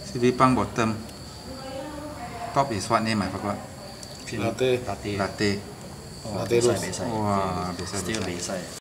Siripang bottom. Top is what name I forgot. Latte. Latte. Latte roast. Wah, biasa. Still beside.